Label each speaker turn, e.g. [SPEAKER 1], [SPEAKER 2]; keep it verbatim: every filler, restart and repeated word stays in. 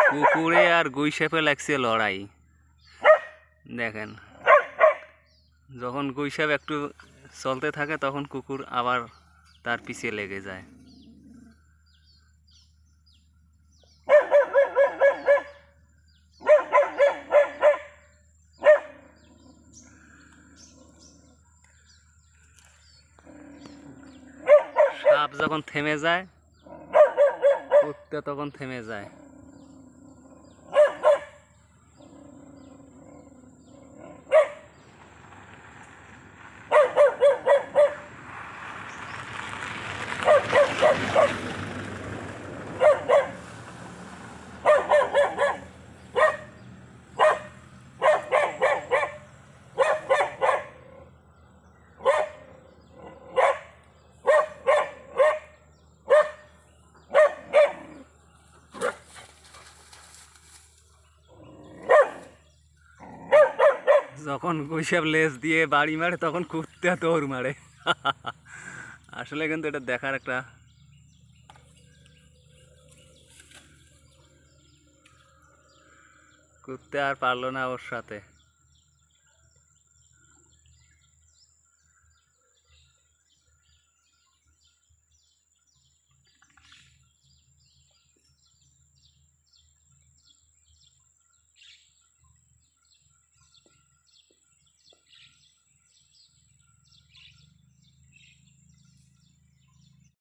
[SPEAKER 1] কুকুরে আর গুইসাপে লাগছে লড়াই। দেখেন, যখন গুইসাপ একটু চলতে থাকে তখন কুকুর আবার তার পিছে লেগে যায়। সাপ যখন থেমে যায়, কুত্তা তখন থেমে যায়। যখন গুইসাপ লেজ দিয়ে বাড়ি মারে তখন কুত্তা দৌড় মারে। আসলে কিন্তু এটা দেখার একটা, কুত্তা আর পারলো না ওর সাথে।